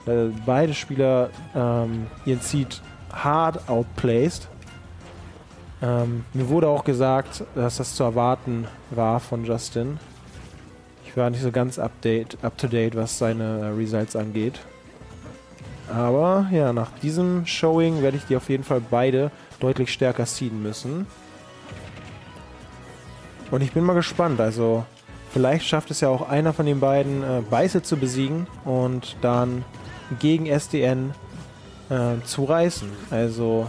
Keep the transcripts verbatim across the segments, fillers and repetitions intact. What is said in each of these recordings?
weil beide Spieler ähm, ihren Seed hard outplaced. Ähm, mir wurde auch gesagt, dass das zu erwarten war von Justin. Ich war nicht so ganz update, up to date, was seine äh, Results angeht. Aber ja, nach diesem Showing werde ich die auf jeden Fall beide deutlich stärker seeden müssen. Und ich bin mal gespannt, also vielleicht schafft es ja auch einer von den beiden äh, Beiße zu besiegen und dann gegen S D N äh, zu reißen. Also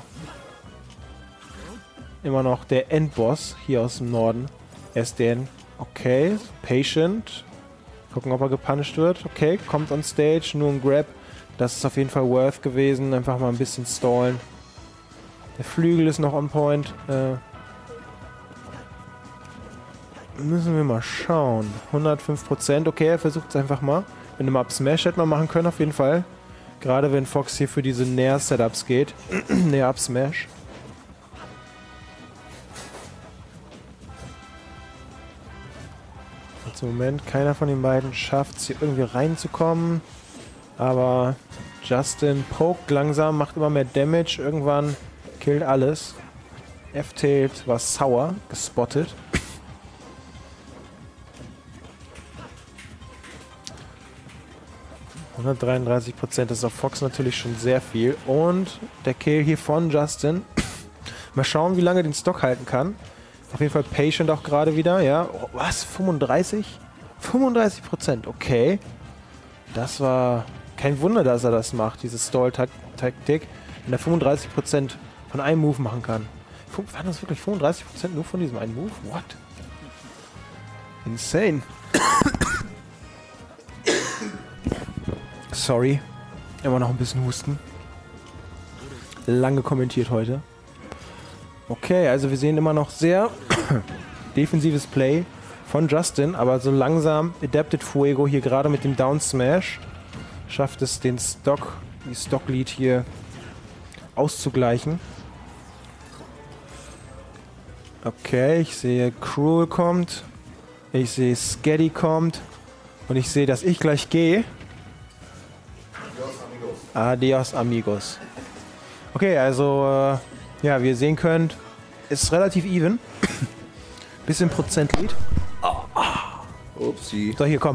immer noch der Endboss hier aus dem Norden. S D N, okay, Patient. Gucken, ob er gepunished wird. Okay, kommt on Stage, nur ein Grab. Das ist auf jeden Fall worth gewesen. Einfach mal ein bisschen stallen. Der Flügel ist noch on point. Äh, müssen wir mal schauen. hundertfünf Prozent. Okay, er versucht es einfach mal. Mit einem Up-Smash hätte man machen können, auf jeden Fall. Gerade wenn Fox hier für diese Nair-Setups geht. Nair-Up-Smash. Im Moment, keiner von den beiden schafft es hier irgendwie reinzukommen. Aber Justin pokt langsam, macht immer mehr Damage. Irgendwann killt alles. F-Tailed war sauer, gespottet. hundertdreiunddreißig Prozent, das ist auf Fox natürlich schon sehr viel. Und der Kill hier von Justin. Mal schauen, wie lange er den Stock halten kann. Auf jeden Fall Patient auch gerade wieder, ja. Oh, was? fünfunddreißig? fünfunddreißig Prozent, okay. Das war kein Wunder, dass er das macht, diese Stall-Taktik. Wenn er fünfunddreißig Prozent von einem Move machen kann. Waren das wirklich fünfunddreißig Prozent nur von diesem einen Move? What? Insane. Sorry. Immer noch ein bisschen husten. Lange kommentiert heute. Okay, also wir sehen immer noch sehr defensives Play von Justin, aber so langsam adapted Fuego hier gerade mit dem Down Smash. Schafft es den Stock, die Stock Lead hier auszugleichen. Okay, ich sehe Cruel kommt. Ich sehe Skaddy kommt. Und ich sehe, dass ich gleich gehe. Adios, amigos. Okay, also, äh, ja, wie ihr sehen könnt, ist relativ even. Bisschen Prozent Lead. Oh, oh. Upsi. So, hier, komm.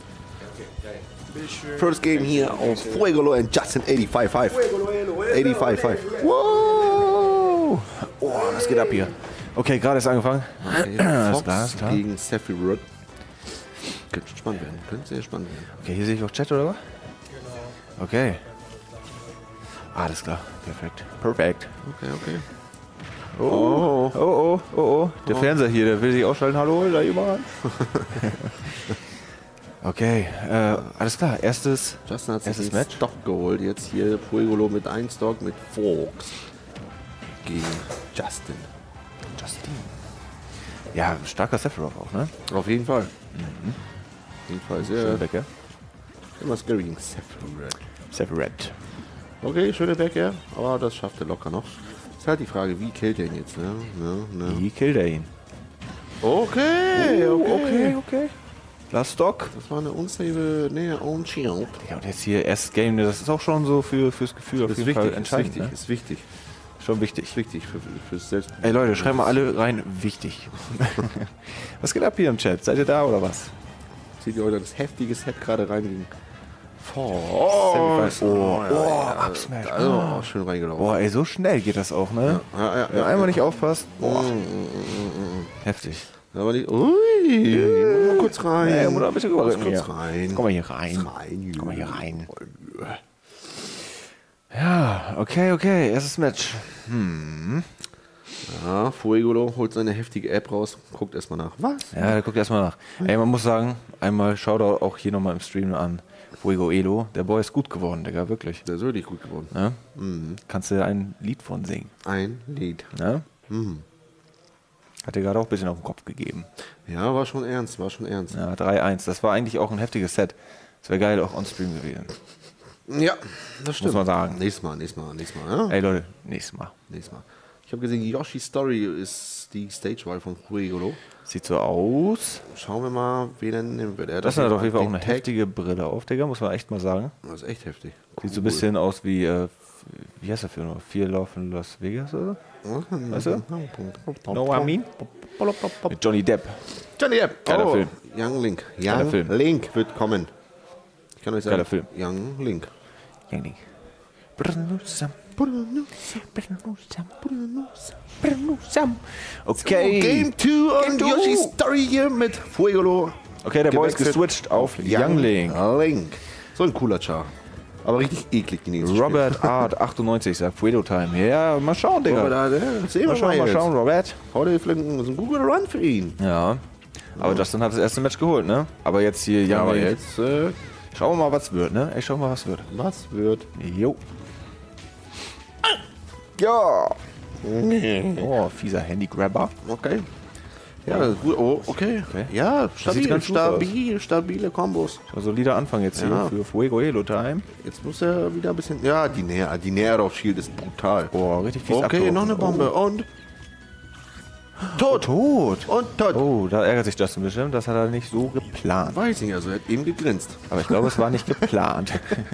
First game here on Fuegolo and Justin eighty-five five. eighty-five five. Wow! Oh, was geht ab hier? Okay, gerade ist angefangen. Okay, Fox klar, klar. Gegen Sephiroth. Könnte spannend werden. Könnte sehr spannend werden. Okay, hier sehe ich auch Chat, oder was? Genau. Okay. Alles klar. Perfekt. Perfekt. Okay, okay. Oh, oh, oh, oh, oh, oh. Der oh. Fernseher hier, der will sich ausschalten. Hallo, ist da jemand? Okay, äh, alles klar. Erstes, Justin hat erstes Match. Stock geholt. Jetzt hier Fuegolo mit einem Stock mit Fox gegen Justin. Justin. Ja, starker Sephiroth auch, ne? Auf jeden Fall. Mhm. Auf jeden Fall sehr. Schöne Bäcker. Immer scary gegen Sephiroth. Sephiroth. Okay, schöne Bäcker, aber das schafft er locker noch. Ist halt die Frage, wie killt er ihn jetzt, ne? ne, ne. Wie killt er ihn? Okay, oh, okay, okay, okay. Last Stock. Das war eine unstable, ne, Own Shield. Ja, und jetzt hier erst Game, das ist auch schon so für, fürs Gefühl auf jeden Fall entscheidend. Ist wichtig, ist wichtig. Schon wichtig. Ist wichtig für, fürs Selbst. Ey Leute, schreiben mal alle rein, wichtig. Was geht ab hier im Chat? Seid ihr da oder was? Seht ihr heute das heftige Set gerade rein? Oh, oh, oh, oh, oh, Upsmash. Also, oh, schön reingelaufen. Boah, ey, so schnell geht das auch, ne? Ja, ja, ja, Wenn ja, einmal ja. nicht aufpasst. Boah. Mm, mm, mm, mm. Heftig. Aber die, ui, geh mal kurz rein. Ja, muss ein bisschen kurz, kurz rein. Komm mal hier rein. rein. Komm mal hier rein. Ja, okay, okay. Erstes Match. Hm. Ja, Fuegolo holt seine heftige App raus, guckt erstmal nach. Was? Ja, der guckt erstmal nach. Ey, man muss sagen, einmal Shoutout auch hier nochmal im Stream an Fuego Elo. Der Boy ist gut geworden, Digga, wirklich. Der ist wirklich gut geworden. Ja? Mhm. Kannst du ein Lied von singen? Ein Lied. Ja? Mhm. Hat dir gerade auch ein bisschen auf den Kopf gegeben. Ja, war schon ernst, war schon ernst. Ja, drei eins. Das war eigentlich auch ein heftiges Set. Das wäre geil auch on-stream gewesen. Ja, das stimmt. Muss man sagen. Nächstes Mal, nächstes Mal, nächstes Mal. Ja? Ey Leute, nächstes Mal. Nächstes Mal. Ich habe gesehen, Yoshi's Story ist die Stage-Wahl von Fuegolo. Sieht so aus. Schauen wir mal, wen er nehmen wird. Er Das hat auf jeden Fall auch eine heftige Brille auf, Digga, muss man echt mal sagen. Das ist echt heftig. Cool. Sieht so ein bisschen aus wie, äh, wie heißt der Film noch? Fear, Love in Las Vegas oder so? Weißt du? No, I mean? Mit Johnny Depp. Johnny Depp. Geiler oh, Film. Young Link. Geiler Young Film. Link wird kommen. Ich kann euch sagen. Geiler Film. Young Link. Young Link. Okay. Game two und Yoshi's Story hier mit Fuegolo. Okay, der Boy ist Gewechselt geswitcht auf Young Link. Link. So ein cooler Char. Aber richtig eklig die nächste Robert Art achtundneunzig sagt Fuedo Time. Ja, mal schauen, Digga. Robert, ja, sehen wir Mal schauen, mal jetzt. schauen, Robert. Heute vielleicht ein, ein guter Run für ihn. Ja. Aber Justin hat das erste Match geholt, ne? Aber jetzt hier Young Ja, aber Link. jetzt, äh, Schauen wir mal, was wird, ne? Ich schau mal, was wird. was wird? Jo. Ja. Oh, fieser Handy-Grabber. Okay. Ja, gut. Oh, okay. Okay. Ja, sieht stabil, ganz gut stabil, stabile Kombos. So, solider Anfang jetzt hier Ja. für Fuego Elo Time. Jetzt muss er wieder ein bisschen. Ja, die Nähe, die Nähe auf Shield ist brutal. Boah, richtig fies Okay, abgeworfen. noch eine Bombe und. Tot. Tot. Und tot. Oh, da ärgert sich Justin bestimmt. Das hat er nicht so geplant. Weiß nicht, also er hat eben gegrinst. Aber ich glaube, es war nicht geplant.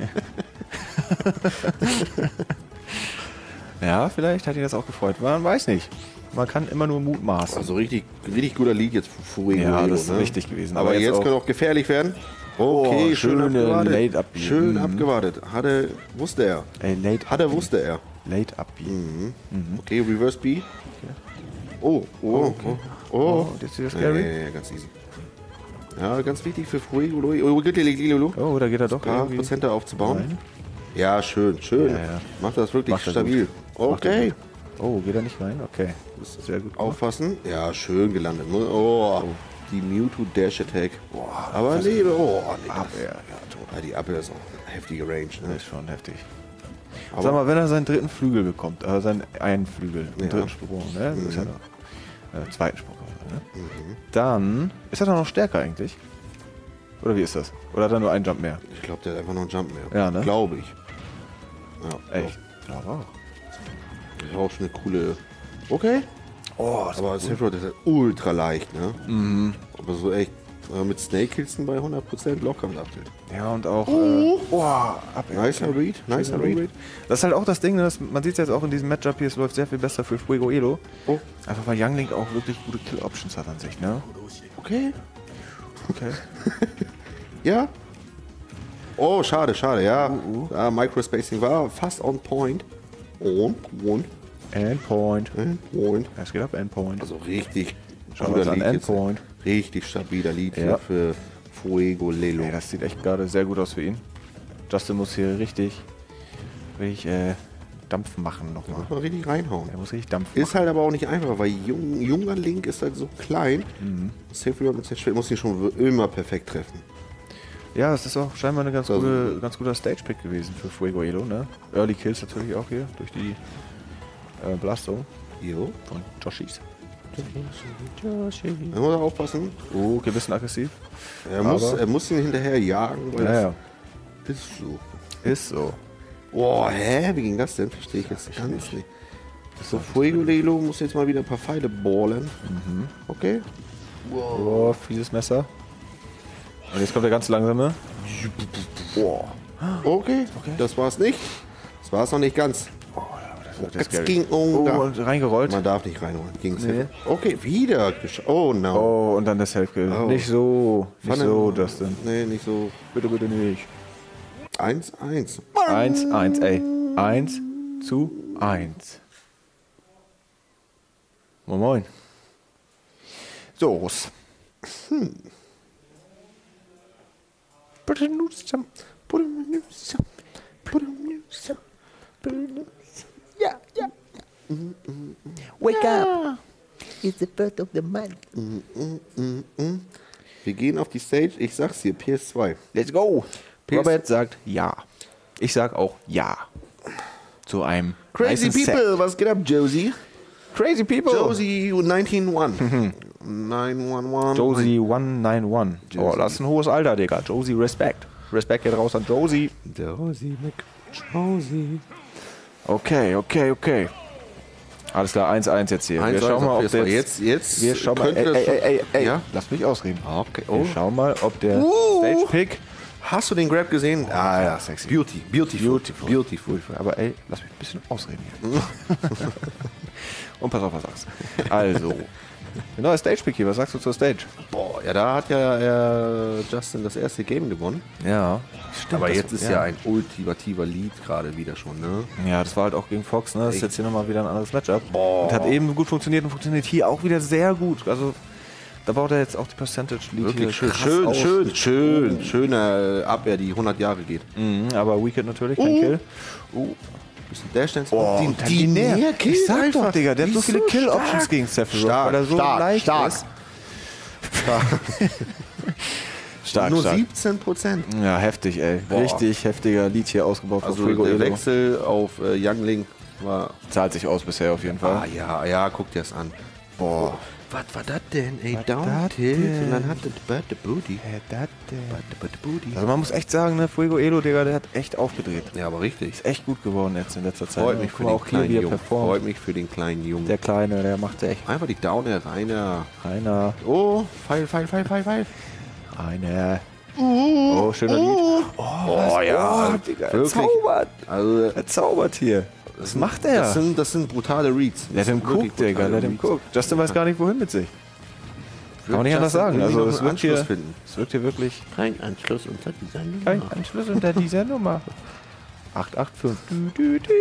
Ja, vielleicht hat ihn das auch gefreut. Man weiß nicht. Man kann immer nur mutmaßen. Also richtig, richtig guter Lied jetzt für Fuego. Ja, das ist ne? richtig gewesen. Aber, Aber jetzt, jetzt kann auch gefährlich werden. Okay, Oh, schön schöne abgewartet. Late Up- Schön Mhm. abgewartet. Hatte, wusste er. Ey, late Hatte, up- wusste er. Late up. Mhm. Okay, Reverse B. Oh, oh, oh. Oh, Oh, jetzt wieder scary. Ja, ja, ja, ganz easy. Ja, ganz wichtig für Fuego. Oh, Lilo. Oh, da geht er doch Ein paar irgendwie. Prozente aufzubauen. Rein. Ja, schön, schön. Ja, ja. Macht das wirklich Macht er stabil. gut. Macht er Okay. gut. Oh, geht er nicht rein? Okay. Das ist sehr gut. Aufpassen. Ja, schön gelandet. ne? Oh, die Mewtwo Dash Attack. Boah, aber lebe. Oh, nee. Abwehr. Ja, tot. Ja, die Abwehr ist auch eine heftige Range. Das Ne? ist schon heftig. Aber Sag mal, wenn er seinen dritten Flügel bekommt, äh, seinen einen Flügel, den Ja. dritten Sprung, ne? Das ist ja noch, äh, zweiten Sprung, ne? Dann ist er doch noch stärker eigentlich. Oder wie ist das? Oder hat er nur einen Jump mehr? ich glaube, der hat einfach noch einen Jump mehr. Ja, ne? Glaube ich. Ja, Echt? Ja, wow. Das ist auch schon eine coole. Okay. Oh, das Aber Sephiroth ist halt ultra leicht, ne? Mhm. Aber so echt. äh, Mit Snake Kills bei hundert Prozent locker abgeht. Ja, und auch. Äh, oh, Abwehr. Nicer Read, nicer Read. Das ist halt auch das Ding, ne, das, man sieht es jetzt auch in diesem Matchup hier, es läuft sehr viel besser für Fuego Elo. Oh, Einfach weil Young Link auch wirklich gute Kill-Options hat an sich, ne? okay. Okay. Ja. Oh, schade, schade, ja. Uh, Ja, Microspacing war fast on point. On point. Endpoint. On point. Es geht ab Endpoint. Also richtig Schauen wir uns an, Lied jetzt. Endpoint. Richtig stabiler Lied Ja. für, für Fuego Lelo. Ey, das sieht echt gerade sehr gut aus für ihn. Justin muss hier richtig, richtig äh, Dampf machen nochmal. Muss man richtig reinhauen. Er muss richtig Dampf Ist machen. halt aber auch nicht einfach, weil jung, junger Link ist halt so klein. Mhm. Sephiroth mit Zerstört muss ihn schon immer perfekt treffen. Ja, es ist auch scheinbar eine ganz, Also- gute, ganz guter Stage-Pick gewesen für Fuego Elo, ne? Early Kills natürlich auch hier durch die äh, Blastung Jo. von Joshis. Da muss er aufpassen. Oh, okay, bisschen aggressiv. Er muss, Aber- er muss ihn hinterher jagen, weil Ja, ja. das ist so. Ist so. Boah, hä? Wie ging das denn? Verstehe ich jetzt ganz nicht. So, Fuego Lelo muss jetzt mal wieder ein paar Pfeile ballen. Mhm. Okay. Oh, fieses Messer. Und jetzt kommt der ganz langsame. Boah. Okay, das war's nicht. Das war's noch nicht ganz. Das wird Jetzt scary. ging Oh, um. da. und reingerollt. Man darf nicht reinholen. Ging's Nee. hin. Okay, wieder. gesch- Oh, no. Oh, und dann der Self-Kill. Oh. Nicht so. Nicht Pfanne. so, Justin. Nee, nicht so. Bitte, bitte nicht. Eins, eins. Eins, eins, ey. Eins zu eins. Moin, moin. So, Russ. Hm. Yeah, yeah. Wake up. It's the first of the month. Wir gehen auf die Stage. Ich sag's dir, P S zwei. Let's go. P S Robert sagt ja. Ich sag auch ja. Zu einem Crazy nicen People, Set. was geht ab, Josie? Crazy People. Josie neunzehn eins. neun eins eins. Josie hunderteinundneunzig. Oh, Josie. das ist ein hohes Alter, Digga. Josie, Respekt. Respekt geht raus an Josie. Josie Mc Josie. Okay, okay, okay. Alles klar, eins eins jetzt hier. eins, wir schauen mal, ob der jetzt, jetzt wir schauen mal, ey, ey, ey, ey, ey, ja? lass mich ausreden. Okay. Wir Oh. schauen mal, ob der Uh. Stage-Pick... Hast du den Grab gesehen? Ah ja, sexy. Beauty, beautiful, Beautiful. beautiful. Aber ey, lass mich ein bisschen ausreden hier. Und pass auf, was sagst. Also, der neue Stage-Pick hier, was sagst du zur Stage? Boah, ja, da hat ja äh, Justin das erste Game gewonnen. Ja. Aber das- jetzt ist ja. ein ultimativer Lead gerade wieder schon, ne? Ja, das war halt auch gegen Fox, ne? Das ist jetzt hier nochmal wieder ein anderes Matchup. Boah. Und hat eben gut funktioniert und funktioniert hier auch wieder sehr gut. Also, da baut er jetzt auch die Percentage-Lead hier Wirklich schön, krass schön, aus. schön, schön, schöner Abwehr, die hundert Jahre geht. Mhm, aber Wicked natürlich, kein Kill. Uh, bisschen Dash-Dance. Oh, die, und die, die Näher Näher. killt Ich sag einfach. doch, Digga, der hat Die so ist viele so Kill-Options stark. gegen Sephiroth, Stark, weil er so stark, leicht stark. ist. Stark, Nur stark. siebzehn Prozent. Ja, heftig, ey. Boah. Richtig heftiger Lead hier ausgebaut von Also Fuego der Elo. Wechsel auf äh, Youngling war... Zahlt sich aus bisher auf jeden Fall. Ah ja, ja, guck dir das an. Boah. Was war das denn, ey? Was Down dat Tilt denn? und dann hat das Bad the Booty. das Bad the Bad the Booty. Also man muss echt sagen, ne, Fuego Elo, Digga, der hat echt aufgedreht. Ja, aber richtig. Ist echt gut geworden jetzt in letzter Zeit. Freut ne? mich Guck für mal den auch hier, kleinen wie er Jungen. performt. Freut mich für den kleinen Jungen. Der Kleine, der macht echt Einfach die Downer reiner. einer. Oh, Pfeil, Pfeil, Pfeil, Pfeil, Pfeil. Eine. Oh, schöner Lied. Oh, ja. Oh, Digga, er Wirklich. zaubert. Also, Er zaubert hier. Was macht er? das sind, das sind brutale Reads. Let him cook, Digga, let him cook. Justin weiß gar nicht, wohin mit sich. Kann man nicht anders sagen. Also es wird, hier, finden. es wird hier wirklich Kein Anschluss unter dieser Nummer. kein Anschluss unter dieser Nummer. acht acht fünf. Du, du, du.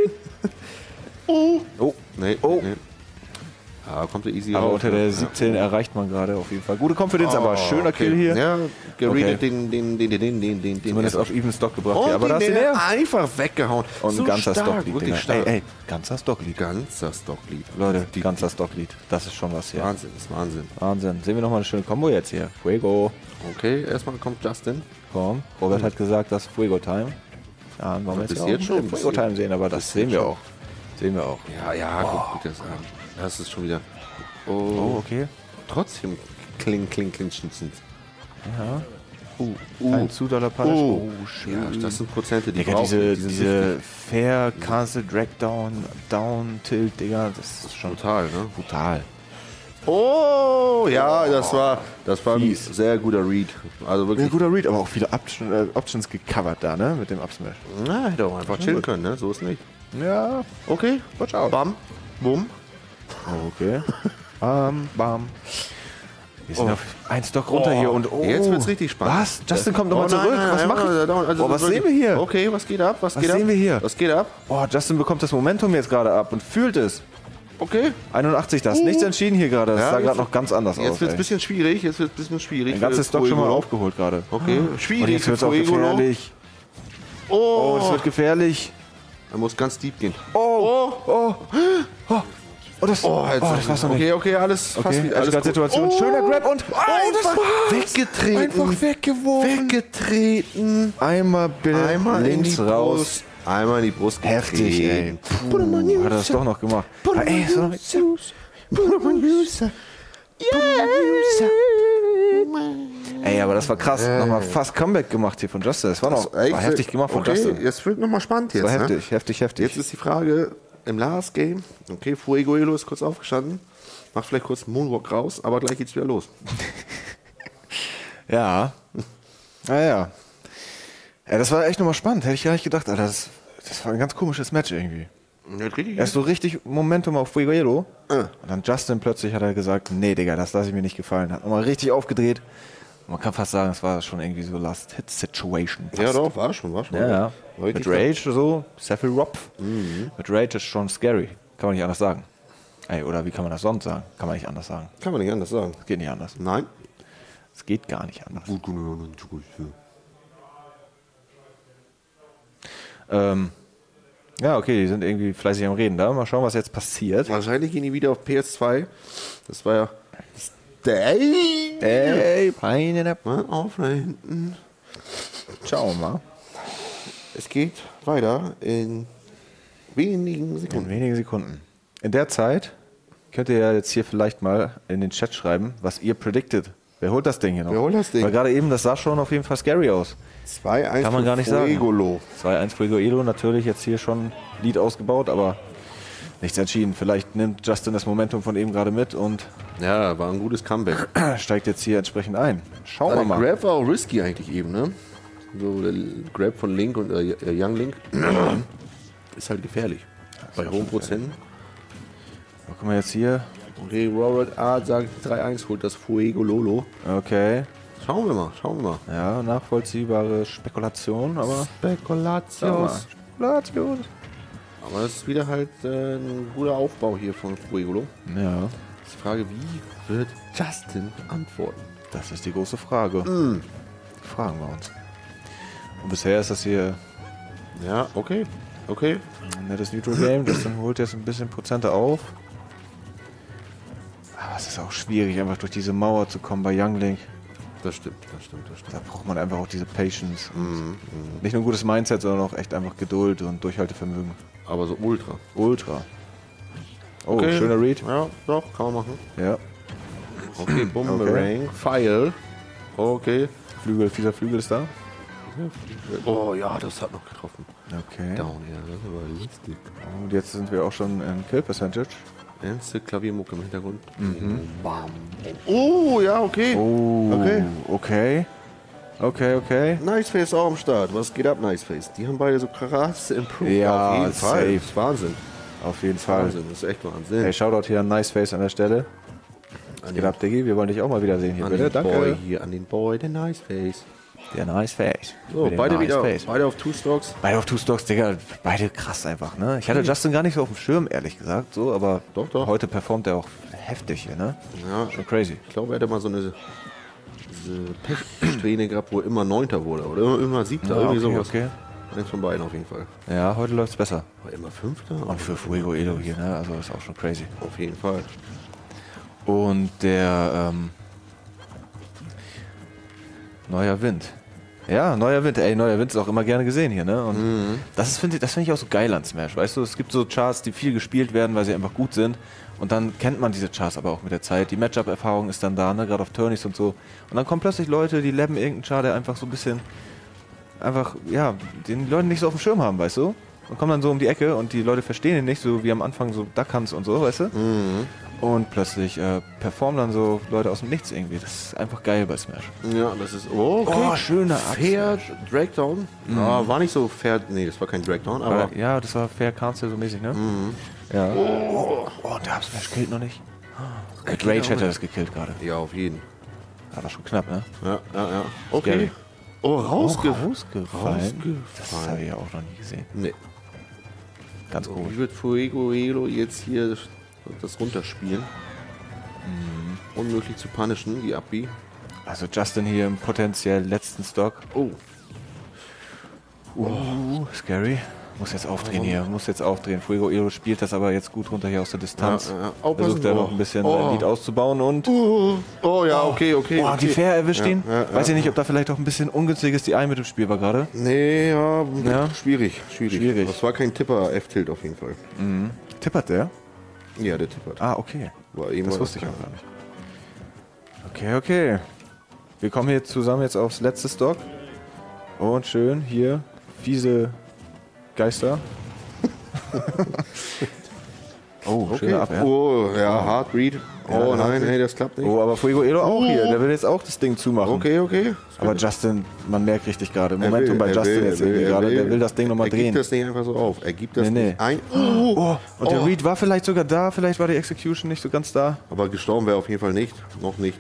Oh, nee, Oh. nee. Ja, kommt der easy Aber raus, unter ne? der siebzehn erreicht man gerade auf jeden Fall. Gute Confidence, aber Oh, schöner okay. Kill hier. Ja, geredet Okay. den, den, den, den, den, den, den, den. Zumindest auf even Stock gebracht. Und hier. Aber da hast du den den einfach weggehauen. Und so ein ganzer stark, Stocklied. wirklich Digga. stark. Ey, ey, ganzer Stocklied. Ganzer Stocklied. Leute, ganzer Stocklied. Das ist schon was hier. Wahnsinn, das ist Wahnsinn. Wahnsinn. Sehen wir nochmal eine schöne Kombo jetzt hier. Fuego. Okay, erstmal kommt Justin. Komm. Robert hat gesagt, das ist Fuego Time. Ja, wollen wir Bis jetzt, jetzt auch schon, bis Fuego Time jetzt- sehen, aber das bis sehen jetzt wir schon. auch. Sehen wir auch. Ja, ja, guck, guck dir das an. Das ist schon wieder... Oh, Oh, okay. trotzdem kling, kling, kling, schnitzen. Ja. Uh, Ein zu doller Punish. Oh, Oh, schön. ja, das sind Prozente, die Digga, brauchen. diese, die sind diese wichtig. Fair, Cancel, Dragdown, Down, Tilt, Digga, das ist schon Total, ne? brutal. Oh, ja, das war, das war ein Fies. sehr guter Read. Also Ja, wirklich, guter Read, aber auch viele Option, äh, Options gecovert da, ne, mit dem Upsmash. na, hätte auch einfach chillen können, ne? So ist nicht. Ja, Okay, watch out. bam, bumm. Okay. Bam, bam. Wir sind auf ein Stock runter Oh, hier und oh. jetzt wird's richtig spannend. Was? Justin kommt nochmal Oh, nein, zurück. nein, was nein, macht nein, nein, also oh, was wirklich- sehen wir hier? Okay, was geht ab? Was, Was geht ab? sehen wir hier? Was geht ab? Oh, Justin bekommt das Momentum jetzt gerade ab und fühlt es. Okay. einundachtzig, da ist nichts entschieden hier gerade. Das Ja, sah jetzt- gerade noch ganz anders Jetzt aus. wird es ein ey. bisschen schwierig. Jetzt wird es ein bisschen schwierig. Ein für ganzes Stock schon mal Fuego. aufgeholt gerade. Okay, Und schwierig. jetzt wird es für auch Fuego. gefährlich. Oh, Oh, es wird gefährlich. er muss ganz deep gehen. Oh, oh, oh. Oh, das, oh, jetzt- das war's noch nicht. Okay, okay, alles fast Okay, wieder. alles Alles gut. Situation. Oh, Schöner Grab und einfach das war's. weggetreten. Einfach weggeworfen. Weggetreten. Einmal bitte Einmal links in die raus. Brust. Einmal in die Brust. Heftig, ey. Puh, hat er das doch noch gemacht. Ah, ey, so noch Ey, aber das war krass. Nochmal fast Comeback gemacht hier von Justin. Das war noch Ey, war heftig gemacht von okay, Justin. jetzt wird nochmal spannend jetzt. Das war ne? heftig, heftig, heftig. Jetzt ist die Frage, im Last Game, okay, Fuego Elo ist kurz aufgestanden, macht vielleicht kurz einen Moonwalk raus, aber gleich geht's wieder los. Ja. Naja. Ja, das war echt nochmal spannend. Hätte ich gar nicht gedacht. Alter, das, das war ein ganz komisches Match irgendwie. Ja, richtig. Erst so richtig Momentum auf Fuego. Äh. Und dann Justin plötzlich hat er gesagt, nee, Digga, das lasse ich mir nicht gefallen. Hat nochmal richtig aufgedreht. Man kann fast sagen, es war schon irgendwie so Last-Hit-Situation. Ja, doch, war schon, war schon. Ja, ja. War Mit richtig Rage so, Sephiroth. Mit Rage ist schon scary. Kann man nicht anders sagen. Ey, oder wie kann man das sonst sagen? Kann man nicht anders sagen. Kann man nicht anders sagen. Geht nicht anders. Nein. Es geht gar nicht anders. Ähm, ja, okay, die sind irgendwie fleißig am Reden da. Mal schauen, was jetzt passiert. Wahrscheinlich gehen die wieder auf P S zwei. Das war ja... Stay! Ey, Pein in der... Mal auf da hinten. Schauen wir mal. Es geht weiter in wenigen In Sekunden. wenigen Sekunden. In der Zeit könnt ihr ja jetzt hier vielleicht mal in den Chat schreiben, was ihr predicted. Wer holt das Ding hier noch? Wer holt das Ding? Weil gerade eben, das sah schon auf jeden Fall scary aus. zwei eins Kann man für gar nicht sagen. Fuegolo. zwei eins Fuego Elo, natürlich jetzt hier schon Lead ausgebaut, aber Nichts entschieden. Vielleicht nimmt Justin das Momentum von eben gerade mit und Ja, war ein gutes Comeback. steigt jetzt hier entsprechend ein. Schauen wir Der mal. Grab war auch risky eigentlich eben, ne? So der Grab von Link und äh, Young Link ist halt gefährlich. Bei hohen Prozenten. So, gucken wir jetzt hier. Okay, Robert A. sagt drei eins, holt das Fuego Lolo. Okay. Schauen wir mal, schauen wir mal. Ja, nachvollziehbare Spekulation, aber... Spekulation. Spekulation. Aber es ist wieder halt äh, ein guter Aufbau hier von Fuego. Ja, Die Frage, wie wird Justin antworten? das ist die große Frage. Mm. Fragen wir uns. Und bisher ist das hier Ja, okay, okay. ein nettes Neutral Game. Justin holt jetzt ein bisschen Prozente auf. Aber es ist auch schwierig, einfach durch diese Mauer zu kommen bei Young Link. Das stimmt, das stimmt, das stimmt. Da braucht man einfach auch diese Patience. Mhm, Nicht nur ein gutes Mindset, sondern auch echt einfach Geduld und Durchhaltevermögen. Aber so ultra. Ultra. Oh, Okay. schöner Read. Ja, doch, kann man machen. Ja. Okay, Boomerang, Pfeil. Okay. Flügel, fieser Flügel ist da. Oh ja, das hat noch getroffen. Okay. Down, ja, das war lustig. Und jetzt sind wir auch schon in Kill Percentage. Ernste Klaviermucke im Hintergrund. Mhm. Bam. Oh, ja, okay. Oh, Okay. okay. Okay, okay. Niceface auch am Start. Was geht ab, Niceface? Die haben beide so krass improved. Ja, auf jeden Fall. safe. Das ist Wahnsinn. Auf jeden Fall. Wahnsinn, das ist echt Wahnsinn. Hey, Shoutout hier an Niceface an der Stelle. Was An geht den- ab, Diggi? Wir wollen dich auch mal wieder sehen hier, An bitte. den Boy Danke. hier, an den Boy, der Niceface. Der Niceface. So, Mit dem beide wieder, Niceface. beide auf Two Stocks. Beide auf Two Stocks, Digga. Beide krass einfach, ne? Ich hatte Justin gar nicht so auf dem Schirm, ehrlich gesagt, so, aber Doch, doch. heute performt er auch heftig hier, ne? Ja, Schon crazy. ich glaube, er hatte mal so eine diese Pechsträhne gehabt, wo er immer Neunter wurde. Oder immer, immer Siebter, Ja, irgendwie okay, sowas. okay. Eins von beiden auf jeden Fall. Ja, heute läuft's besser. Aber immer Fünfter? Und für Fuego Edo hier, ne? Also ist auch schon crazy. Auf jeden Fall. Und der ähm, neuer Wind. Ja, neuer Wind. Ey, neuer Wind ist auch immer gerne gesehen hier, ne? Und Mhm. das ist, finde ich, das finde ich auch so geil an Smash. Weißt du, es gibt so Charts, die viel gespielt werden, weil sie einfach gut sind. Und dann kennt man diese Charts aber auch mit der Zeit. Die Matchup-Erfahrung ist dann da, ne? Gerade auf Tourneys und so. Und dann kommen plötzlich Leute, die labben irgendeinen Chart, der einfach so ein bisschen einfach, ja, den die Leute nicht so auf dem Schirm haben, weißt du? Und kommen dann so um die Ecke und die Leute verstehen ihn nicht, so wie am Anfang so Duck Hunts und so, weißt du? Mhm. Und plötzlich äh, performen dann so Leute aus dem Nichts irgendwie. Das ist einfach geil bei Smash. Ja, das ist. Oh, okay. Oh, schöner Fair Dragdown. Ja, war nicht so fair. Nee, das war kein Dragdown, aber. Aber, ja, das war Fair Cancel so mäßig, ne? Ja. Oh, oh, der Up-Smash killt noch nicht. Mit Rage hätte er das gekillt gerade. Ja, auf jeden. Aber schon knapp, ne? Ja, ja, ja. Okay. Scary. Oh, rausge rausgefallen. rausgefallen. Das habe ich ja auch noch nie gesehen. Nee. Ganz So, komisch. wie wird Fuego Elo jetzt hier das runterspielen? Unmöglich zu punishen, die Abbi. Also Justin hier im potenziell letzten Stock. Oh. Uh, scary. Muss jetzt aufdrehen hier, muss jetzt aufdrehen. Fuego Elo spielt das aber jetzt gut runter hier aus der Distanz. Ja, ja, ja. Aufpassen. Versucht er Oh. noch ein bisschen Oh. sein Lied auszubauen und... Oh, oh ja, okay, okay. Boah, okay. die Fair erwischt Ja, ihn. ja, ja, Weiß ich nicht, ja. ob da vielleicht auch ein bisschen ungünstiges D I mit dem Spiel war gerade. Nee, ja, Ja. schwierig, schwierig. Schwierig. Das war kein Tipper F-Tilt auf jeden Fall. Tippert der? Ja, der tippert. Ah, okay. War eben Das mal- wusste ich auch gar nicht. Okay, okay. Wir kommen hier zusammen jetzt aufs letzte Stock. Und schön hier fiese Geister. oh, Okay. schöner Ab, ja. Oh, ja, Hard Read. Oh Ja, nein, Hard hey, das klappt nicht. Oh, aber Fuego Elo auch hier. Der will jetzt auch das Ding zumachen. Okay, okay. Aber Justin, man merkt richtig gerade. Er Momentum will, bei er Justin will, jetzt er will, irgendwie er gerade. will. Der will das Ding nochmal Er drehen. gibt das nicht einfach so auf. Er gibt das Nee, nee. nicht ein. Oh, Oh, und der oh. Read war vielleicht sogar da. Vielleicht war die Execution nicht so ganz da. Aber gestorben wäre auf jeden Fall nicht. Noch nicht.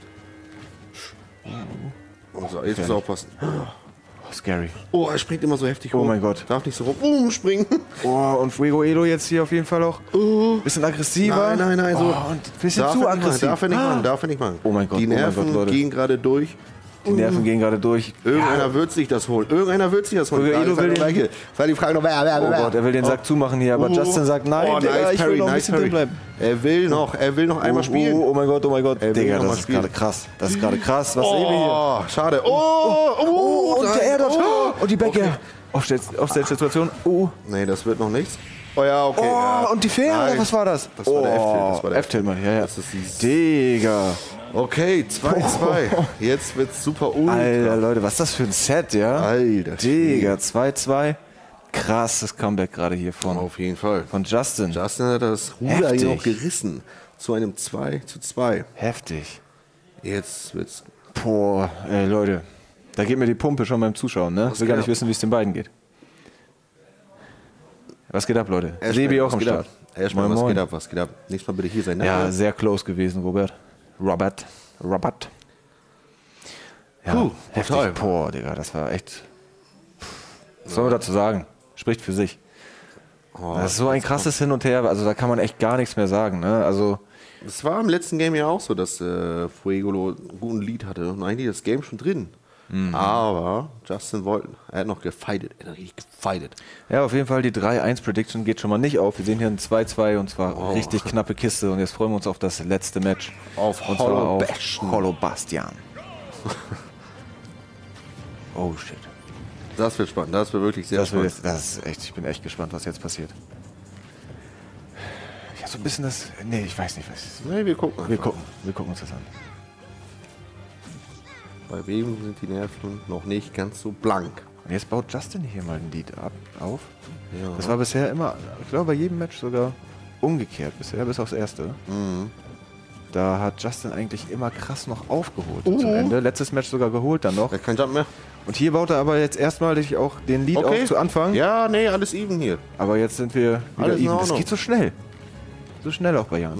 Also, jetzt muss er aufpassen. Oh, scary. Oh, er springt immer so heftig hoch. Oh mein Gott. Darf nicht so rum umspringen. Oh, und Fuego Elo jetzt hier auf jeden Fall auch ein bisschen aggressiver. Nein, nein, nein, so. Oh, und ein bisschen Darf zu er nicht machen, aggressiv. darf er nicht Ah. machen, darf er nicht machen. Oh mein Gott, Die oh mein Nerven Gott, Leute. gehen gerade durch. Die Nerven gehen gerade durch. Irgendeiner wird sich das holen. Irgendeiner wird sich das holen. Fuego Elo will den- Gleiche. War die Frage noch, wer, wer, Oh wer? Gott, er will den Sack zumachen hier, aber Oh. Justin sagt, nein, Oh, Digga, nice ich will Parry, noch ein nice bisschen Parry. drin bleiben. Er will noch, er will noch einmal spielen. Oh, oh mein Gott, oh mein Gott. Er will Digga, noch mal das ist spielen. gerade krass. Das ist gerade krass. Was sehen wir hier? Oh, schade. Oh, oh, Oh, und nein. der Air-Dodge. Oh. Und die Back-Air. Offset-Situation. Oh. Nee, das wird noch nichts. Oh ja, okay. Oh, ja. und die Fair, Nein. was war das? Das war der oh, F-Tilt, das war der F-Tilt, Mann. Ja, ja. Das ist die- Digga. Okay, zwei zwei. Jetzt wird's super ultra. Alter, Leute, was ist das für ein Set, ja? Alter. Digga, zwei zwei. krasses Comeback gerade hier von, Auf jeden Fall. von Justin. Justin hat das Ruder Heftig. hier noch gerissen. Zu einem zwei zu zwei. Heftig. Jetzt wird's. Boah, ey Leute, da geht mir die Pumpe schon beim Zuschauen, ne? Ich will gar nicht geht ab? wissen, wie es den beiden geht. Was geht ab, Leute? Ashman, Sebi auch was am geht Start. ab? Ashman, Moin, was moin. geht ab? Was geht ab? Nächstes Mal bitte hier sein. Ja, Ne? sehr close gewesen, Robert. Robert. Robert. Ja, Puh, heftig. total. Boah, Digga, das war echt... Was soll man dazu sagen? Spricht für sich. Oh, Das ist so ein krasses Hin und Her, also da kann man echt gar nichts mehr sagen, ne? Also... Es war im letzten Game ja auch so, dass äh, Fuegolo einen guten Lead hatte und eigentlich das Game schon drin. Mhm. Aber Justin wollte, er hat noch gefightet, er hat richtig gefightet. Ja, auf jeden Fall die drei eins Prediction geht schon mal nicht auf. Wir sehen hier ein zwei zwei und zwar Oh. richtig knappe Kiste und jetzt freuen wir uns auf das letzte Match. Auf und zwar Hollow auf Bastion. Hollow Bastian. Oh shit. Das wird spannend, das wird wirklich sehr Das, wird spannend. jetzt, das ist echt, ich bin echt gespannt, was jetzt passiert. Ich habe so ein bisschen das. Nee, ich weiß nicht, was. Nee, wir gucken. Wir einfach. gucken, wir gucken uns das an. Bei wem sind die Nerven noch nicht ganz so blank? Und jetzt baut Justin hier mal ein Lied ab, auf. Ja. Das war bisher immer, ich glaube bei jedem Match sogar umgekehrt bisher, bis aufs erste. Mhm. Da hat Justin eigentlich immer krass noch aufgeholt Uh. zum Ende. Letztes Match sogar geholt dann noch. Er hat keinen Jump mehr. Und hier baut er aber jetzt erstmalig auch den Lead Okay. auf zu Anfang. Ja, nee, alles even hier. Aber jetzt sind wir wieder Alles in even. Das Ordnung. geht so schnell. So schnell auch bei Jan.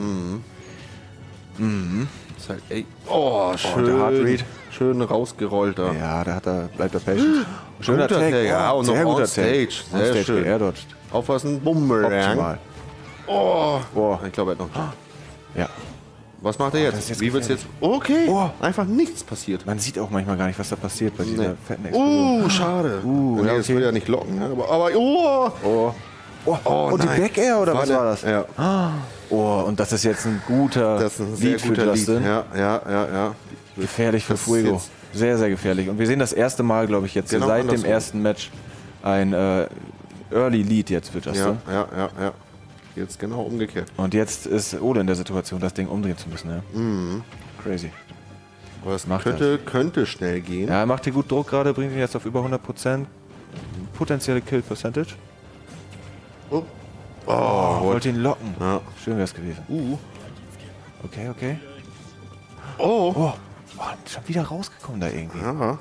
Mhm. Ist halt, ey. Oh, schön. der Hard Read. Schön rausgerollt da. Ja, da hat er, bleibt er patient. Schöner Guter Tag. Tag, ja, und noch sehr on guter stage. Tag. Sehr On stage schön. geairdodged. Aufpassen, Bumerang. Optimal. Oh. Boah. Ich glaube, er hat noch einen Jump. Ja. Was macht er das ist jetzt? jetzt Wie wird's jetzt? Okay. Oh. Einfach nichts passiert. Man sieht auch manchmal gar nicht, was da passiert bei dieser Nee. fetten Explosion. Oh, schade. Uh, nee, ja, das okay. will ja nicht locken. ne? Aber, aber oh. Oh. Oh, Oh, und die nein. Back Air oder was Warte. war das? Ja. Oh, und das ist jetzt ein guter Das ist ein sehr Lead für guter Lied. Justin. Ja, ja, ja, ja. Gefährlich für Das ist Fuego. jetzt- Sehr, sehr gefährlich. Und wir sehen das erste Mal, glaube ich, jetzt Genau seit dem andersrum. ersten Match ein äh, Early Lead jetzt für Ja, Justin. ja, ja, ja. Jetzt genau umgekehrt. Und jetzt ist Ole in der Situation, das Ding umdrehen zu müssen. Ja. Mhm. Crazy. Aber das Macht könnte, könnte schnell gehen. Ja, er macht hier gut Druck gerade, bringt ihn jetzt auf über hundert Prozent. Potenzielle Kill Percentage. Oh. Oh, wollte ihn locken. Ja. Schön wäre es gewesen. Uh. Okay, okay. Oh. Oh, oh, schon wieder rausgekommen da irgendwie. Ja.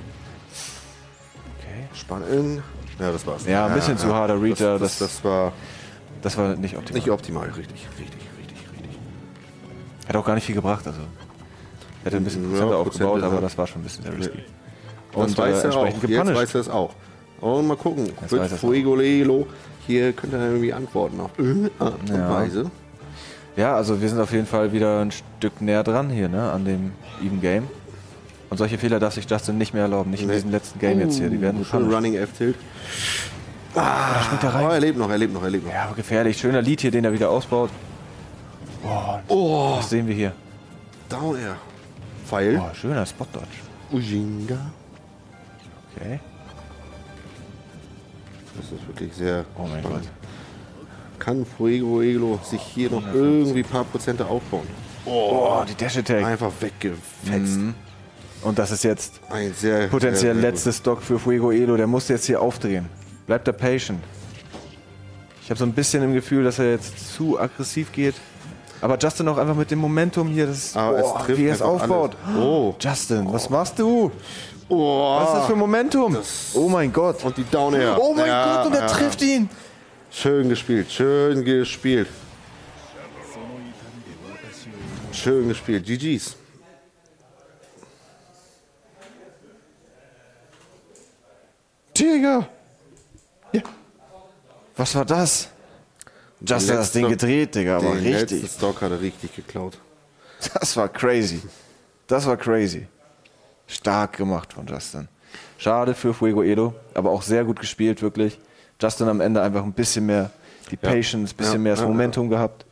Okay. Spannend. Ja, das war's. Ja, ein bisschen zu harter Read, ja, Das, das- das, das war Das war nicht optimal. nicht optimal. Richtig, richtig, richtig, richtig. Hat auch gar nicht viel gebracht. Also hätte ein bisschen Ja, Prozente aufgebaut, Prozente, aber ja. das war schon ein bisschen sehr risky. Das Und weiß äh, er auch. entsprechend Jetzt gepunished. weiß er es auch. Und mal gucken. Jetzt Wird weiß er's Fuego Lelo hier könnte er irgendwie antworten auf irgendeine Art und Ja. Weise. Ja, also wir sind auf jeden Fall wieder ein Stück näher dran hier, ne, an dem Even Game. Und solche Fehler darf sich Justin nicht mehr erlauben, nicht in Nee. diesem letzten Game jetzt hier. Die werden Uh, schön gepunished. Running F-Tilt. Da springt er Oh, rein. er lebt noch, er lebt noch, er lebt noch. Ja, aber gefährlich. Schöner Lead hier, den er wieder ausbaut. Oh, Was sehen wir hier? Down Air. Pfeil. Oh, schöner Spot Dodge. Ujinga. Okay. Das ist wirklich sehr Oh mein spannend. Gott. Kann Fuego Elo sich hier noch irgendwie ein paar Prozente aufbauen? Oh, die Dash Attack. Einfach weggefetzt. Mhm. Und das ist jetzt Ein sehr potenziell sehr, sehr letztes Stock für Fuego Elo. Der muss jetzt hier aufdrehen. Bleibt da patient. Ich habe so ein bisschen im Gefühl, dass er jetzt zu aggressiv geht. Aber Justin auch einfach mit dem Momentum hier, das ist, Aber es oh, trifft wie er es einfach aufbaut. alles. Oh. Justin, was machst du? Oh. Was ist das für ein Momentum? Oh mein Gott. Und die Down Air. Oh mein Ja, Gott, und er ja. trifft ihn. Schön gespielt, schön gespielt. Schön gespielt. G Gs. Digga. Ja. Was war das? Justin hat das Ding letzte- gedreht, Digga, aber Den letzten richtig. Stock hat er richtig geklaut. Das war crazy. Das war crazy. Stark gemacht von Justin. Schade für Fuego Edo, aber auch sehr gut gespielt, wirklich. Justin am Ende einfach ein bisschen mehr die Patience, ein bisschen Ja, mehr das ja, Momentum gehabt.